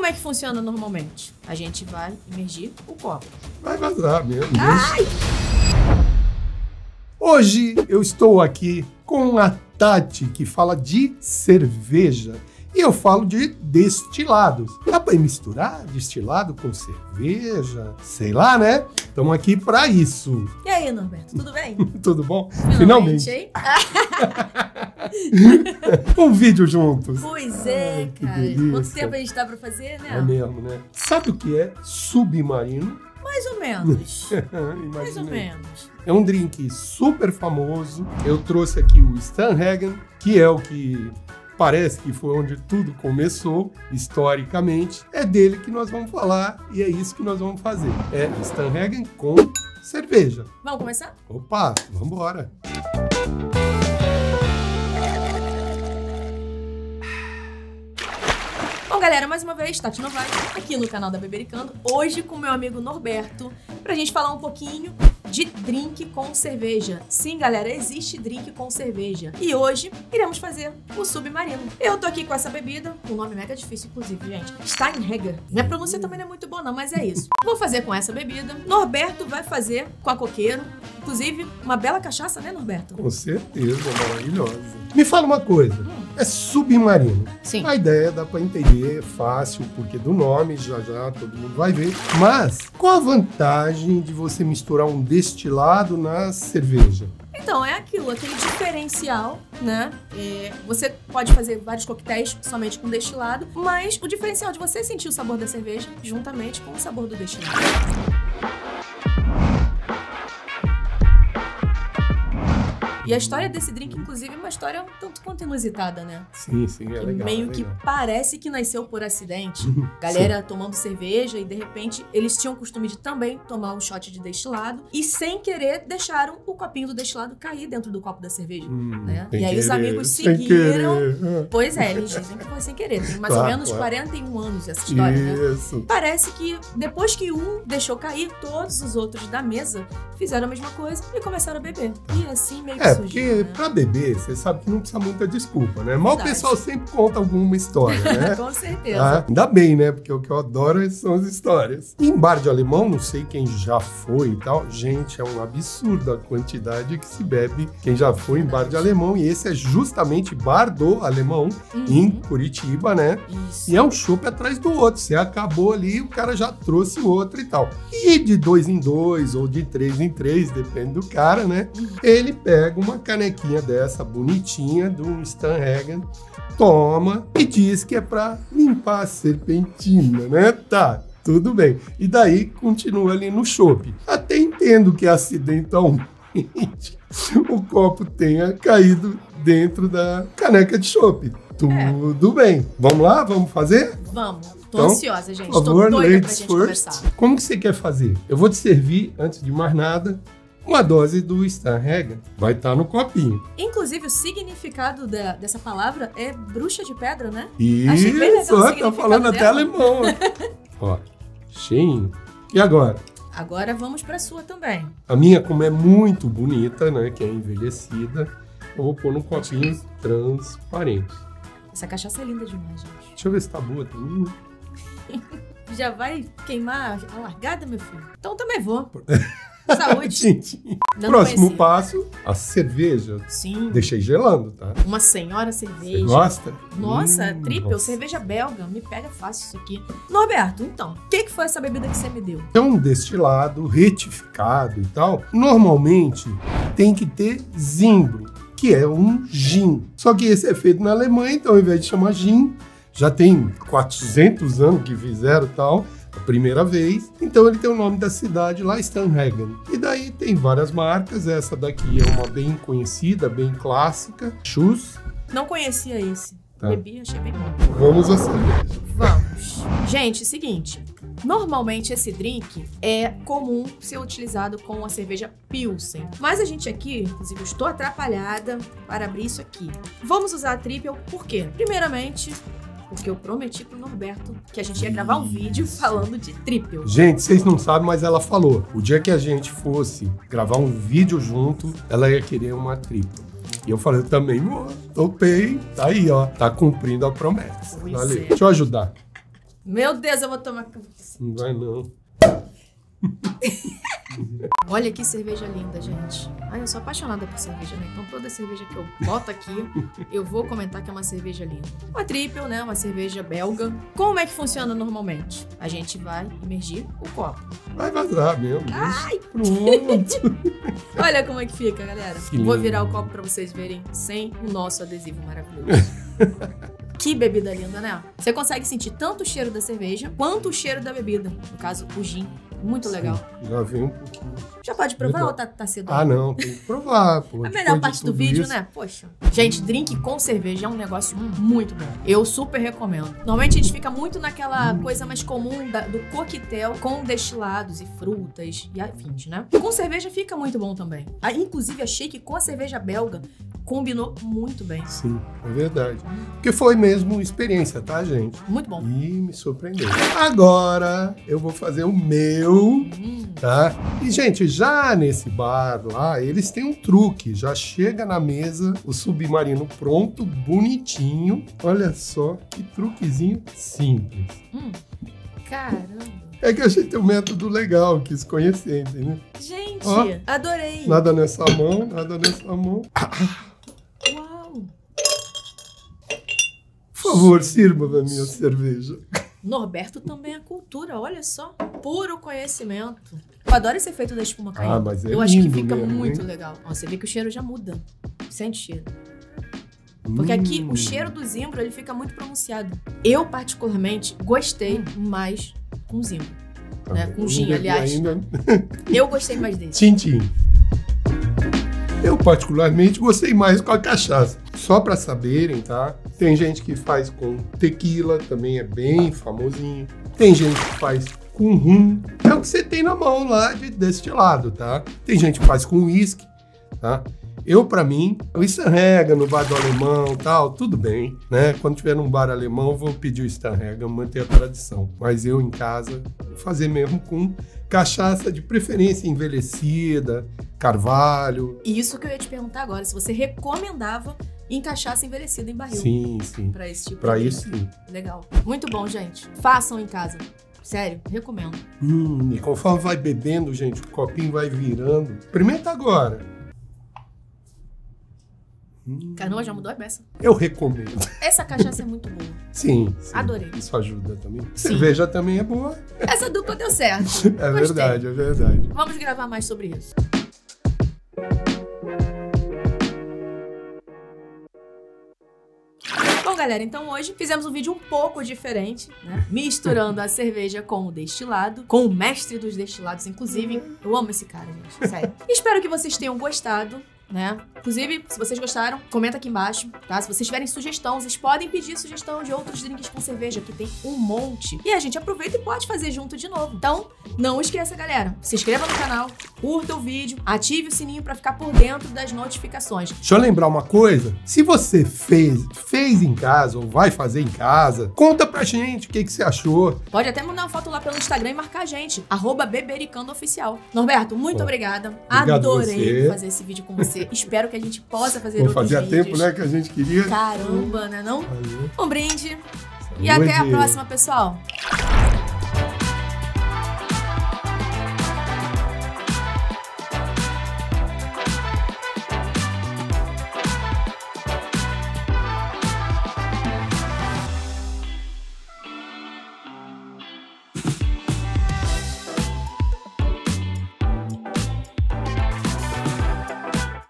é que funciona normalmente? A gente vai imergir o copo. Vai vazar mesmo. Ai! Hoje eu estou aqui com a Tati, que fala de cerveja. E eu falo de destilados. Dá pra misturar destilado com cerveja? Sei lá, né? Estamos aqui para isso. E aí, Norberto, tudo bem? Tudo bom? Finalmente. Hein? Um vídeo juntos. Pois é, ai, cara. delícia. Quanto tempo a gente tá pra fazer, né? É mesmo, né? Sabe o que é submarino? Mais ou menos. Imaginei. Mais ou menos. É um drink super famoso. Eu trouxe aqui o Sternhagen, que é o que parece que foi onde tudo começou, historicamente. É dele que nós vamos falar e é isso que nós vamos fazer. É Sternhagen com cerveja. Vamos começar? Opa, vamos embora. Bom, galera, mais uma vez, Tati Novaes, aqui no canal da Bebericando, hoje com meu amigo Norberto, pra gente falar um pouquinho de drink com cerveja. Sim, galera, existe drink com cerveja. E hoje iremos fazer o submarino. Eu tô aqui com essa bebida, um nome mega difícil, inclusive, gente. Steinheger. Minha pronúncia também não é muito boa, não, mas é isso. Vou fazer com essa bebida. Norberto vai fazer com a coqueiro. Inclusive, uma bela cachaça, né, Norberto? Com certeza, maravilhosa. Me fala uma coisa, é submarino. Sim. A ideia dá pra entender, é fácil, porque do nome já todo mundo vai ver. Mas qual a vantagem de você misturar um destilado na cerveja? Então, é aquele diferencial, né? Você pode fazer vários coquetéis somente com destilado, mas o diferencial de você sentir o sabor da cerveja juntamente com o sabor do destilado. E a história desse drink, inclusive, é uma história um tanto quanto inusitada, né? Sim, sim, é legal. Meio é que legal. parece que nasceu por acidente. Galera tomando cerveja e, de repente, eles tinham o costume de também tomar um shot de destilado. E, sem querer, deixaram o copinho do destilado cair dentro do copo da cerveja, né? E aí os amigos seguiram... Pois é, eles dizem que foi sem querer. Tem mais ou menos 41 anos essa história, Isso. né? Parece que, depois que um deixou cair, todos os outros da mesa fizeram a mesma coisa e começaram a beber. E assim meio que Porque surgiu, né? pra beber, você sabe que não precisa muita desculpa, né? Mas o Verdade. pessoal sempre conta alguma história, né? Com certeza. Ah, ainda bem, né? Porque o que eu adoro são as histórias. Em bar de alemão, não sei quem já foi e tal. Gente, é um absurdo a quantidade que se bebe quem já foi em bar de alemão. E esse é justamente Bar do Alemão, em Curitiba, né? Isso. E é um chopp atrás do outro. Você acabou ali, o cara já trouxe outro e tal. E de 2 em 2 ou de 3 em 3, depende do cara, né? Ele pega uma canequinha dessa bonitinha do Sternhagen, toma e diz que é pra limpar a serpentina, né? Tá, tudo bem. E daí continua ali no chopp. Até entendo que acidentalmente o copo tenha caído dentro da caneca de chopp. Tudo bem. Vamos lá? Vamos fazer? Vamos. Tô Então, ansiosa, gente. Por Tô favor, doida pra ladies gente first. conversar. Como que você quer fazer? Eu vou te servir, antes de mais nada, uma dose do Sternhagen. Vai estar no copinho. Inclusive, o significado dessa palavra é bruxa de pedra, né? Achei bem legal Isso, o ó, tá significado falando até dela. alemão. Ó, cheinho. E agora? Agora vamos pra sua também. A minha, como é muito bonita, né, que é envelhecida, eu vou pôr num copinho transparente. Essa cachaça é linda demais, gente. Deixa eu ver se tá boa também. Já vai queimar a largada, meu filho? Então também vou. Saúde. Gente, Não próximo conhecia. passo, a cerveja. Sim. Deixei gelando, tá? Uma senhora cerveja. Você gosta? Nossa, triple, nossa. cerveja belga. Me pega fácil isso aqui. Norberto, então, o que foi essa bebida que você me deu? É um destilado retificado e tal. Normalmente tem que ter zimbro, que é um gin. Só que esse é feito na Alemanha, então ao invés de chamar gin, já tem 400 anos que fizeram e tal, a primeira vez. Então ele tem o nome da cidade lá, Sternhagen. E daí tem várias marcas, essa daqui é uma bem conhecida, bem clássica, Schuss. Não conhecia esse. Tá. Bebi, achei bem bom. Vamos à cerveja. Vamos. Gente, seguinte. Normalmente esse drink é comum ser utilizado com a cerveja Pilsen. Mas a gente aqui, inclusive eu estou atrapalhada para abrir isso aqui. Vamos usar a triple, por quê? Primeiramente, porque eu prometi pro Norberto que a gente ia gravar um vídeo falando de triple. Gente, vocês não sabem, mas ela falou. O dia que a gente fosse gravar um vídeo junto, ela ia querer uma tripla. E eu falei, também, topei. Tá aí, ó. Tá cumprindo a promessa. Pois Valeu. é. Deixa eu ajudar. Meu Deus, eu vou tomar... Não vai, não. Olha que cerveja linda, gente. Ai, eu sou apaixonada por cerveja, né? Então toda cerveja que eu boto aqui, eu vou comentar que é uma cerveja linda. Uma triple, né? Uma cerveja belga. Como é que funciona normalmente? A gente vai imergir o copo. Vai vazar mesmo. Ai! Pronto. Olha como é que fica, galera. Que lindo. Vou virar o copo pra vocês verem sem o nosso adesivo maravilhoso. Que bebida linda, né? Você consegue sentir tanto o cheiro da cerveja quanto o cheiro da bebida. No caso, o gin. Muito legal. Sim, já vem um pouquinho. Já pode provar Legal. ou tá cedo? Ah, não, tem que provar, pô. A Depois melhor de parte do tudo vídeo, isso. né? Poxa. Gente, drink com cerveja é um negócio muito bom. Eu super recomendo. Normalmente a gente fica muito naquela coisa mais comum do coquetel com destilados e frutas e afins, né? Com cerveja fica muito bom também. Ah, inclusive, achei que com a cerveja belga combinou muito bem. Sim, é verdade. Porque foi mesmo experiência, tá, gente? Muito bom. E me surpreendeu. Agora eu vou fazer o meu, tá? E, gente, já nesse bar lá, eles têm um truque. Já chega na mesa o submarino pronto, bonitinho. Olha só que truquezinho simples. Caramba. É que eu achei teu método legal, quis conhecer, entendeu? Gente, Ó. adorei. Nada nessa mão, nada nessa mão. Uau. Por favor, sirva a minha cerveja. Norberto também é cultura, olha só. Puro conhecimento. Eu adoro esse efeito da espuma caindo. Ah, mas é eu acho que lindo fica mesmo, muito hein? legal. Ó, você vê que o cheiro já muda. Sente o cheiro. Porque aqui o cheiro do zimbro ele fica muito pronunciado. Eu, particularmente, gostei mais com zimbro. Né? Com gin, aliás. Ainda... Eu gostei mais desse. Tintim. Eu, particularmente, gostei mais com a cachaça. Só pra saberem, tá? Tem gente que faz com tequila, também é bem famosinho. Tem gente que faz com rum. É o que você tem na mão lá de destilado, tá? Tem gente que faz com uísque, tá? Eu, pra mim, o Sternhäger no bar do alemão e tal, tudo bem, né? Quando tiver num bar alemão, eu vou pedir o Sternhäger, manter a tradição. Mas eu, em casa, vou fazer mesmo com cachaça de preferência envelhecida, carvalho. Isso que eu ia te perguntar agora, se você recomendava em cachaça envelhecida em barril. Sim, sim. Pra esse tipo Pra de isso, sim. Legal. Muito bom, gente. Façam em casa. Sério, recomendo. E conforme vai bebendo, gente, o copinho vai virando. Experimenta agora. Caramba, já mudou a beça. Eu recomendo. Essa cachaça é muito boa. Sim, sim. Adorei. Isso ajuda também. Sim. Cerveja também é boa. Essa dupla deu certo. É Gostei. verdade, é verdade. Vamos gravar mais sobre isso. Bom, galera, então hoje fizemos um vídeo um pouco diferente, né? Misturando a cerveja com o destilado, com o mestre dos destilados, inclusive. Eu amo esse cara, gente, sério. Espero que vocês tenham gostado, né? Inclusive, se vocês gostaram, comenta aqui embaixo, tá? Se vocês tiverem sugestão, vocês podem pedir sugestão de outros drinks com cerveja, que tem um monte. E a gente aproveita e pode fazer junto de novo. Então, não esqueça, galera, se inscreva no canal, curta o vídeo, ative o sininho pra ficar por dentro das notificações. Deixa eu lembrar uma coisa. Se você fez em casa ou vai fazer em casa, conta pra gente o que você achou. Pode até mandar uma foto lá pelo Instagram e marcar a gente, @bebericandoOficial. Norberto, muito obrigada. Obrigado Adorei você. fazer esse vídeo com você. Espero que a gente possa fazer outros Fazia vídeos. tempo, né, que a gente queria. Caramba, né não? Valeu. Um brinde. E Saúde. até a próxima, pessoal.